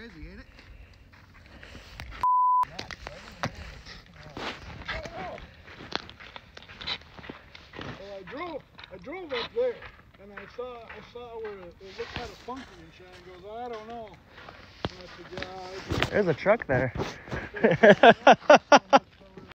crazy, ain't it? Well, I drove up there, and I saw where it looked kind of funky and shit. And goes, I don't know. And I said, yeah, There's a truck there.